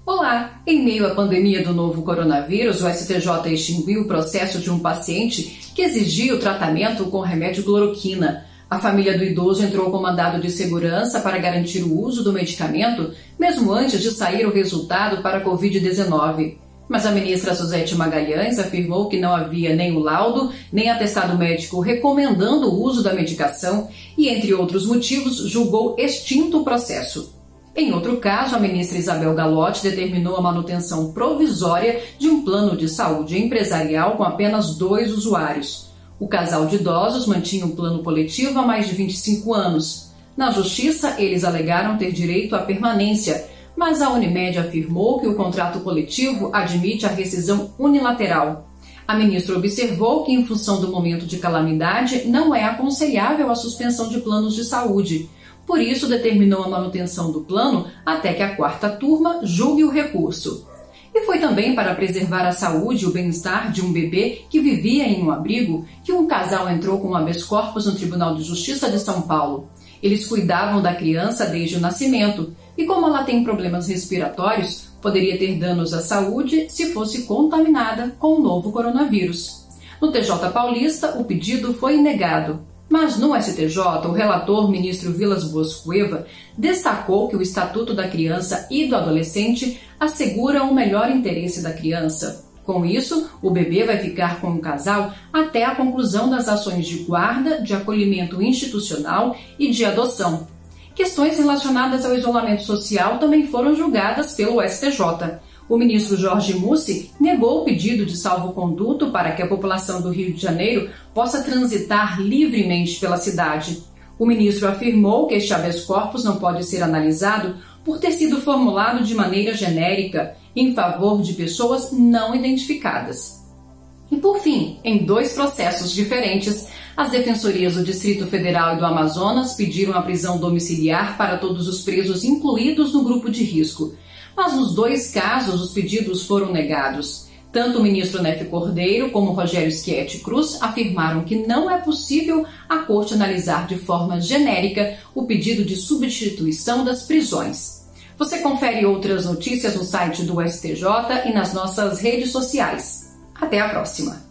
Olá! Em meio à pandemia do novo coronavírus, o STJ extinguiu o processo de um paciente que exigia o tratamento com remédio cloroquina. A família do idoso entrou com mandado de segurança para garantir o uso do medicamento, mesmo antes de sair o resultado para a Covid-19. Mas a ministra Suzete Magalhães afirmou que não havia nem o laudo, nem atestado médico recomendando o uso da medicação e, entre outros motivos, julgou extinto o processo. Em outro caso, a ministra Isabel Galotti determinou a manutenção provisória de um plano de saúde empresarial com apenas 2 usuários. O casal de idosos mantinha um plano coletivo há mais de 25 anos. Na justiça, eles alegaram ter direito à permanência, mas a Unimed afirmou que o contrato coletivo admite a rescisão unilateral. A ministra observou que, em função do momento de calamidade, não é aconselhável a suspensão de planos de saúde. Por isso, determinou a manutenção do plano até que a 4ª turma julgue o recurso. E foi também para preservar a saúde e o bem-estar de um bebê que vivia em um abrigo que um casal entrou com um habeas corpus no Tribunal de Justiça de São Paulo. Eles cuidavam da criança desde o nascimento e, como ela tem problemas respiratórios, poderia ter danos à saúde se fosse contaminada com o novo coronavírus. No TJ Paulista, o pedido foi negado. Mas no STJ, o relator, ministro Vilas Boas Cueva, destacou que o Estatuto da Criança e do Adolescente assegura o melhor interesse da criança. Com isso, o bebê vai ficar com o casal até a conclusão das ações de guarda, de acolhimento institucional e de adoção. Questões relacionadas ao isolamento social também foram julgadas pelo STJ. O ministro Jorge Mussi negou o pedido de salvo-conduto para que a população do Rio de Janeiro possa transitar livremente pela cidade. O ministro afirmou que este habeas corpus não pode ser analisado por ter sido formulado de maneira genérica, em favor de pessoas não identificadas. E por fim, em 2 processos diferentes, as defensorias do Distrito Federal e do Amazonas pediram a prisão domiciliar para todos os presos incluídos no grupo de risco. Mas nos 2 casos, os pedidos foram negados. Tanto o ministro Nefe Cordeiro como Rogério Schietti Cruz afirmaram que não é possível a Corte analisar de forma genérica o pedido de substituição das prisões. Você confere outras notícias no site do STJ e nas nossas redes sociais. Até a próxima!